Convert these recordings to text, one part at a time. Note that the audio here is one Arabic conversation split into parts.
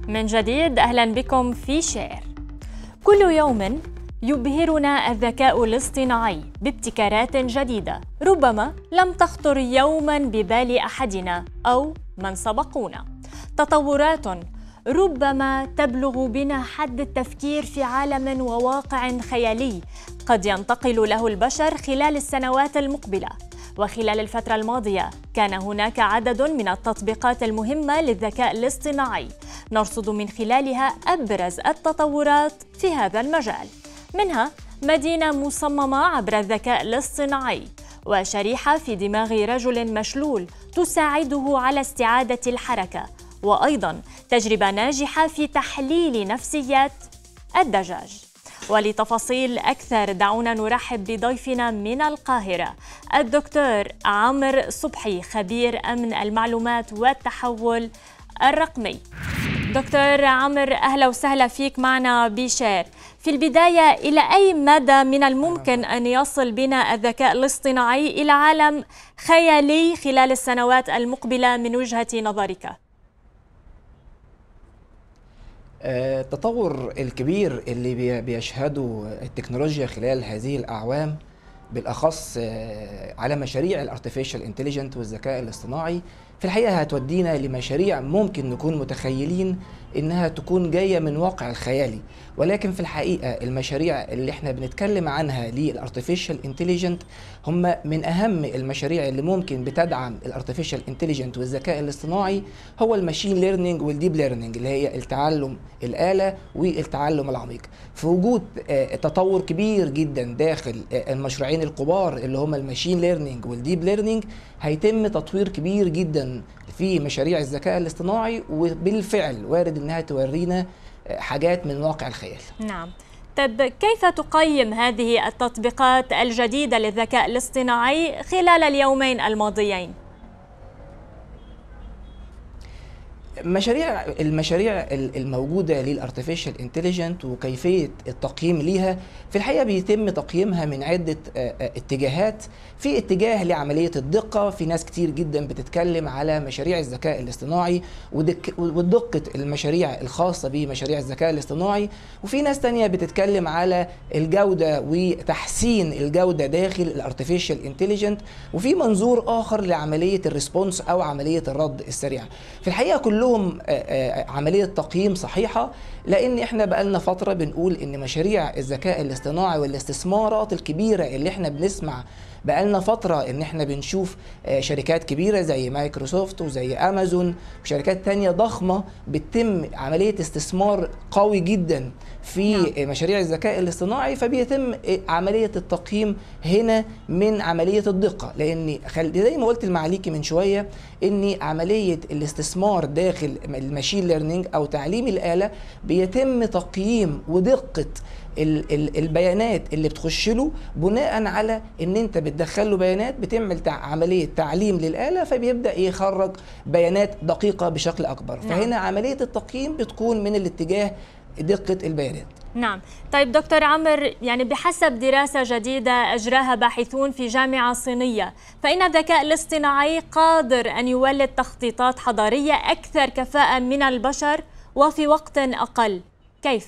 من جديد أهلا بكم في شير. كل يوم يبهرنا الذكاء الاصطناعي بابتكارات جديدة ربما لم تخطر يوما ببال أحدنا أو من سبقونا، تطورات ربما تبلغ بنا حد التفكير في عالم وواقع خيالي قد ينتقل له البشر خلال السنوات المقبلة. وخلال الفترة الماضية كان هناك عدد من التطبيقات المهمة للذكاء الاصطناعي نرصد من خلالها أبرز التطورات في هذا المجال، منها مدينة مصممة عبر الذكاء الاصطناعي، وشريحة في دماغ رجل مشلول تساعده على استعادة الحركة، وأيضاً تجربة ناجحة في تحليل نفسيات الدجاج. ولتفاصيل أكثر دعونا نرحب بضيفنا من القاهرة الدكتور عمرو صبحي، خبير أمن المعلومات والتحول الرقمي. دكتور عمرو، أهلا وسهلا فيك معنا بشير. في البداية، إلى أي مدى من الممكن أن يصل بنا الذكاء الاصطناعي إلى عالم خيالي خلال السنوات المقبلة من وجهة نظرك؟ التطور الكبير اللي بيشهده التكنولوجيا خلال هذه الأعوام، بالأخص على مشاريع الارتفيشال انتليجنت والذكاء الاصطناعي، في الحقيقة هتودينا لمشاريع ممكن نكون متخيلين إنها تكون جاية من واقع الخيالي، ولكن في الحقيقة المشاريع اللي احنا بنتكلم عنها للارتفيشال انتليجنت هم من أهم المشاريع اللي ممكن بتدعم الارتفيشال انتليجنت والذكاء الاصطناعي، هو الماشين ليرنينج والديب ليرنينج، اللي هي التعلم الآلة والتعلم العميق. في وجود تطور كبير جدا داخل المشروعين الكبار اللي هم الماشين ليرنينج والديب ليرنينج، هيتم تطوير كبير جدا في مشاريع الذكاء الاصطناعي، وبالفعل وارد انها تورينا حاجات من واقع الخيال. نعم. طيب، كيف تقيم هذه التطبيقات الجديدة للذكاء الاصطناعي خلال اليومين الماضيين؟ المشاريع الموجودة للارتفيشال انتليجنت وكيفية التقييم ليها، في الحقيقة بيتم تقييمها من عدة اتجاهات. في اتجاه لعملية الدقة، في ناس كتير جدا بتتكلم على مشاريع الذكاء الاصطناعي ودقة المشاريع الخاصة بمشاريع الذكاء الاصطناعي، وفي ناس تانية بتتكلم على الجودة وتحسين الجودة داخل الارتفيشال انتليجنت، وفي منظور آخر لعملية الريسبونس أو عملية الرد السريع. في الحقيقة كلهم عملية تقييم صحيحة، لأن احنا بقالنا فترة بنقول إن مشاريع الذكاء الاصطناعي والاستثمارات الكبيرة اللي احنا بنسمع بقالنا فترة إن احنا بنشوف شركات كبيرة زي مايكروسوفت وزي أمازون وشركات تانية ضخمة بتتم عملية استثمار قوي جدا في مشاريع الذكاء الاصطناعي، فبيتم عملية التقييم هنا من عملية الدقة، لأن زي ما قلت المعاليكي من شوية إن عملية الاستثمار داخل الماشين ليرنينج أو تعليم الآلة بيتم تقييم ودقة البيانات اللي بتخش له بناء على ان انت بتدخل له بيانات، بتعمل عمليه تعليم للاله، فبيبدا يخرج بيانات دقيقه بشكل اكبر. فهنا عمليه التقييم بتكون من الاتجاه دقه البيانات. نعم. طيب دكتور عمرو، يعني بحسب دراسة جديدة أجراها باحثون في جامعة صينية، فإن الذكاء الاصطناعي قادر أن يولد تخطيطات حضارية أكثر كفاءة من البشر وفي وقت أقل. كيف؟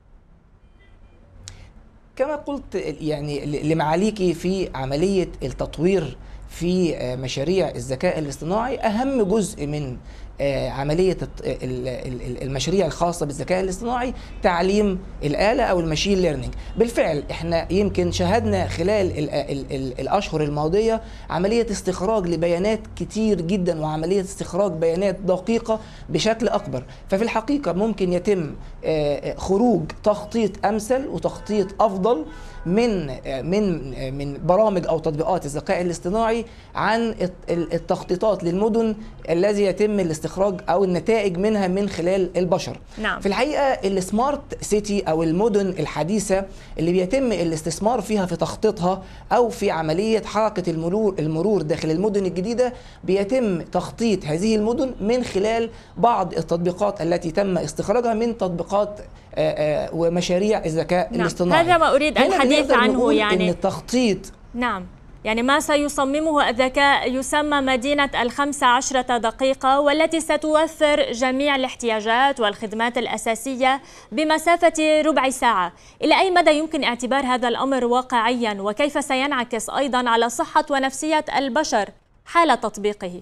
كما قلت يعني لمعاليكي، في عملية التطوير في مشاريع الذكاء الاصطناعي أهم جزء من عملية المشاريع الخاصة بالذكاء الاصطناعي تعليم الآلة أو الماشين ليرنينج. بالفعل احنا يمكن شاهدنا خلال الأشهر الماضية عملية استخراج لبيانات كتير جدا وعملية استخراج بيانات دقيقة بشكل أكبر، ففي الحقيقة ممكن يتم خروج تخطيط أمثل وتخطيط أفضل من برامج أو تطبيقات الذكاء الاصطناعي عن التخطيطات للمدن الذي يتم الاستخراج أو النتائج منها من خلال البشر. نعم. في الحقيقة السمارت سيتي أو المدن الحديثة اللي بيتم الاستثمار فيها في تخطيطها أو في عملية حركة المرور داخل المدن الجديدة، بيتم تخطيط هذه المدن من خلال بعض التطبيقات التي تم استخراجها من تطبيقات ومشاريع الذكاء الاصطناعي. هذا ما أريد الحديث عنه، يعني إن التخطيط. نعم. يعني ما سيصممه الذكاء يسمى مدينة ال15 دقيقة، والتي ستوفر جميع الاحتياجات والخدمات الأساسية بمسافة ربع ساعة. إلى أي مدى يمكن اعتبار هذا الأمر واقعيا، وكيف سينعكس أيضا على صحة ونفسية البشر حال تطبيقه؟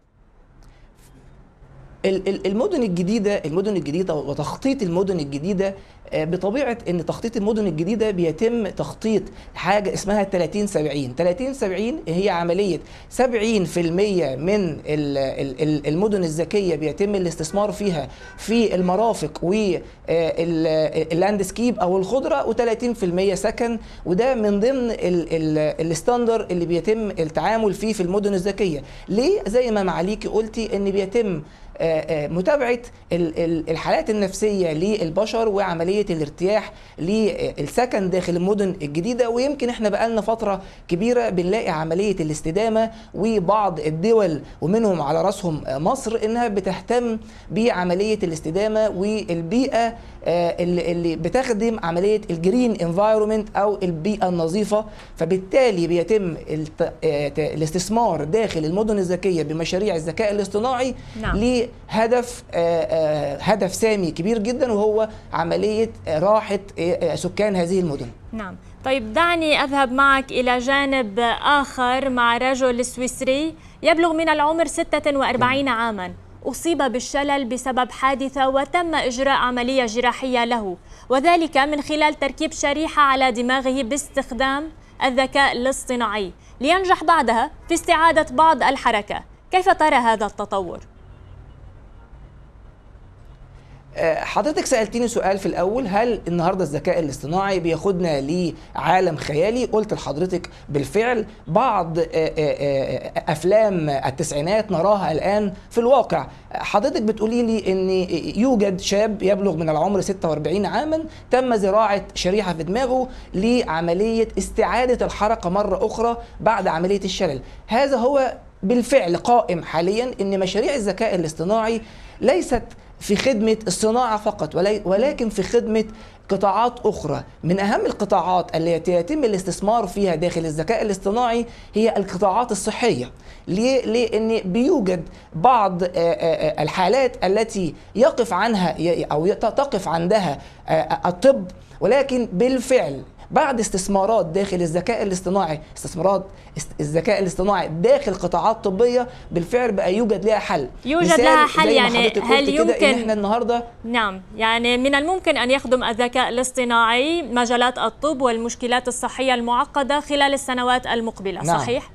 المدن الجديدة وتخطيط المدن الجديدة، بطبيعة ان تخطيط المدن الجديدة بيتم تخطيط حاجة اسمها 30-70. 30-70 هي عملية 70% من المدن الذكية بيتم الاستثمار فيها في المرافق واللاندسكيب او الخضرة، و30% سكن، وده من ضمن الستاندر اللي بيتم التعامل فيه في المدن الذكية. ليه؟ زي ما معاليكي قلتي ان بيتم متابعة الحالات النفسية للبشر وعملية الارتياح للسكن داخل المدن الجديدة. ويمكن احنا بقالنا فترة كبيرة بنلاقي عملية الاستدامة، وبعض الدول ومنهم على رأسهم مصر انها بتهتم بعملية الاستدامة والبيئة اللي بتخدم عملية الجرين انفايرومنت او البيئة النظيفة. فبالتالي بيتم الاستثمار داخل المدن الذكية بمشاريع الذكاء الاصطناعي هدف سامي كبير جدا، وهو عملية راحة سكان هذه المدن. نعم. طيب دعني أذهب معك إلى جانب آخر مع رجل سويسري يبلغ من العمر 46 عاما، أصيب بالشلل بسبب حادثة وتم إجراء عملية جراحية له، وذلك من خلال تركيب شريحة على دماغه باستخدام الذكاء الاصطناعي لينجح بعدها في استعادة بعض الحركة. كيف ترى هذا التطور؟ حضرتك سألتيني سؤال في الأول، هل النهاردة الذكاء الاصطناعي بياخدنا لعالم خيالي؟ قلت لحضرتك بالفعل بعض أفلام التسعينات نراها الآن في الواقع. حضرتك بتقولي لي أن يوجد شاب يبلغ من العمر 46 عاما تم زراعة شريحة في دماغه لعملية استعادة الحركة مرة أخرى بعد عملية الشلل. هذا هو بالفعل قائم حاليا، أن مشاريع الذكاء الاصطناعي ليست في خدمة الصناعة فقط، ولكن في خدمة قطاعات أخرى. من أهم القطاعات التي يتم الاستثمار فيها داخل الذكاء الاصطناعي هي القطاعات الصحية. ليه؟ لأن بيوجد بعض الحالات التي يقف عنها أو تقف عندها الطب، ولكن بالفعل بعد استثمارات داخل الذكاء الاصطناعي داخل قطاعات طبية، بالفعل بقى يوجد لها حل. يعني هل يمكن إن احنا النهارده نعم، يعني من الممكن أن يخدم الذكاء الاصطناعي مجالات الطب والمشكلات الصحية المعقدة خلال السنوات المقبلة؟ نعم. صحيح؟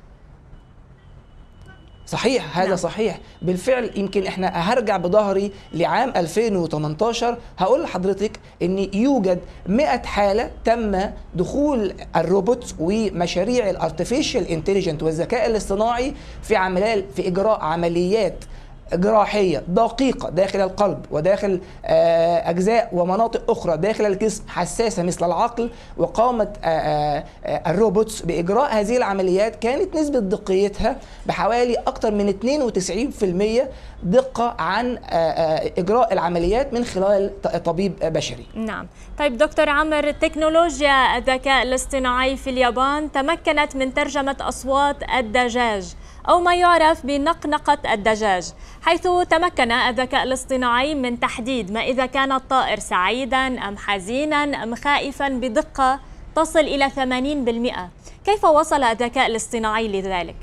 صحيح، هذا نعم. صحيح بالفعل. يمكن احنا هرجع بظهري لعام 2018، هقول لحضرتك ان يوجد 100 حالة تم دخول الروبوت ومشاريع الارتفيشال انتليجنت والذكاء الاصطناعي في اجراء عمليات جراحية دقيقة داخل القلب وداخل أجزاء ومناطق أخرى داخل الجسم حساسة مثل العقل. وقامت الروبوتس بإجراء هذه العمليات، كانت نسبة دقيتها بحوالي أكثر من 92% دقة عن إجراء العمليات من خلال طبيب بشري. نعم. طيب دكتور عمر، تكنولوجيا الذكاء الاصطناعي في اليابان تمكنت من ترجمة أصوات الدجاج أو ما يعرف بنقنقة الدجاج، حيث تمكن الذكاء الاصطناعي من تحديد ما إذا كان الطائر سعيدا أم حزينا أم خائفا بدقة تصل إلى 80%. كيف وصل الذكاء الاصطناعي لذلك؟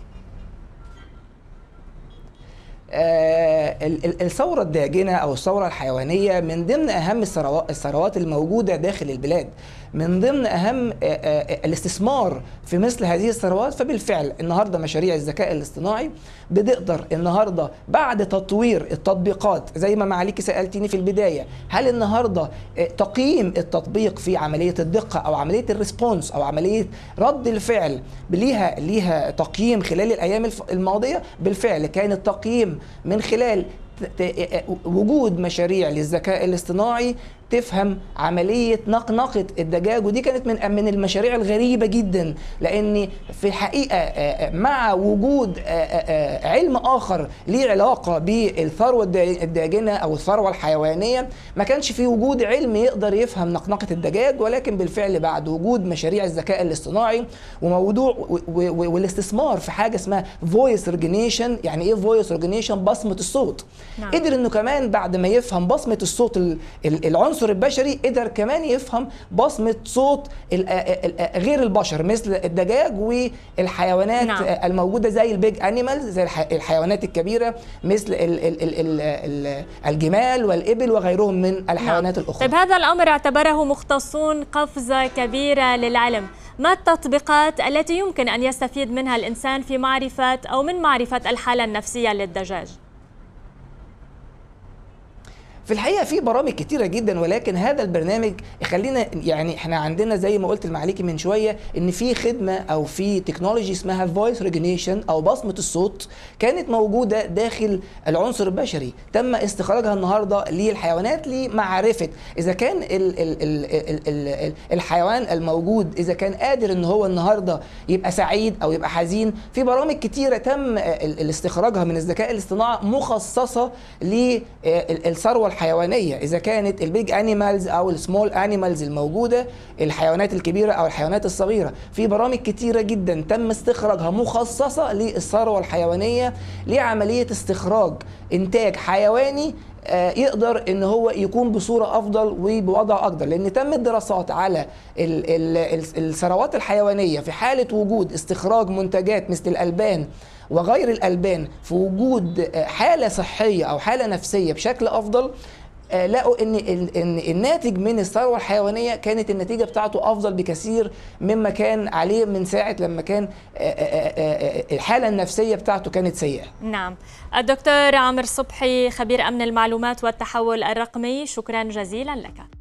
الثورة الداجنة أو الثورة الحيوانية من ضمن أهم الثروات الموجودة داخل البلاد، من ضمن أهم الاستثمار في مثل هذه الثروات. فبالفعل النهاردة مشاريع الذكاء الاصطناعي بتقدر النهاردة بعد تطوير التطبيقات، زي ما معاليكي سألتيني في البداية، هل النهاردة تقييم التطبيق في عملية الدقة أو عملية الريسبونس أو عملية رد الفعل ليها تقييم خلال الأيام الماضية؟ بالفعل كان التقييم من خلال وجود مشاريع للذكاء الاصطناعي تفهم عمليه نقنقه الدجاج. ودي كانت من المشاريع الغريبه جدا، لان في الحقيقه مع وجود علم اخر ليه علاقه بالثروه الداجنه او الثروه الحيوانيه، ما كانش في وجود علم يقدر يفهم نقنقه الدجاج. ولكن بالفعل بعد وجود مشاريع الذكاء الاصطناعي وموضوع والاستثمار في حاجه اسمها فويس ريجنيشن. يعني ايه فويس ريجنيشن؟ بصمه الصوت. نعم. قدر انه كمان بعد ما يفهم بصمه الصوت العنصر البشري، قدر كمان يفهم بصمه صوت غير البشر مثل الدجاج والحيوانات نعم. الموجوده زي البيج انيمالز، زي الحيوانات الكبيره مثل الجمال والابل وغيرهم من الحيوانات نعم. الاخرى. طيب هذا الامر اعتبره مختصون قفزه كبيره للعلم. ما التطبيقات التي يمكن ان يستفيد منها الانسان في معرفه او من معرفه الحاله النفسيه للدجاج؟ في الحقيقه في برامج كتيره جدا، ولكن هذا البرنامج خلينا يعني احنا عندنا زي ما قلت المعاليكي من شويه ان في خدمه او في تكنولوجي اسمها فويس ريجنيشن او بصمه الصوت، كانت موجوده داخل العنصر البشري، تم استخراجها النهارده للحيوانات لمعرفه اذا كان الحيوان الموجود اذا كان قادر ان هو النهارده يبقى سعيد او يبقى حزين. في برامج كتيره تم استخراجها من الذكاء الاصطناعي مخصصه للثروه الحيوانيه، اذا كانت البيج انيمالز او السمول انيمالز الموجوده، الحيوانات الكبيره او الحيوانات الصغيره. في برامج كتيره جدا تم استخراجها مخصصه للثروه الحيوانيه لعمليه استخراج انتاج حيواني يقدر ان هو يكون بصوره افضل وبوضع افضل، لان تمت دراسات على الثروات الحيوانيه في حاله وجود استخراج منتجات مثل الالبان وغير الألبان في وجود حالة صحية أو حالة نفسية بشكل أفضل. لقوا إن الناتج من الثروة الحيوانية كانت النتيجة بتاعته أفضل بكثير مما كان عليه من ساعة لما كان الحالة النفسية بتاعته كانت سيئة. نعم. الدكتور عامر صبحي، خبير أمن المعلومات والتحول الرقمي، شكرا جزيلا لك.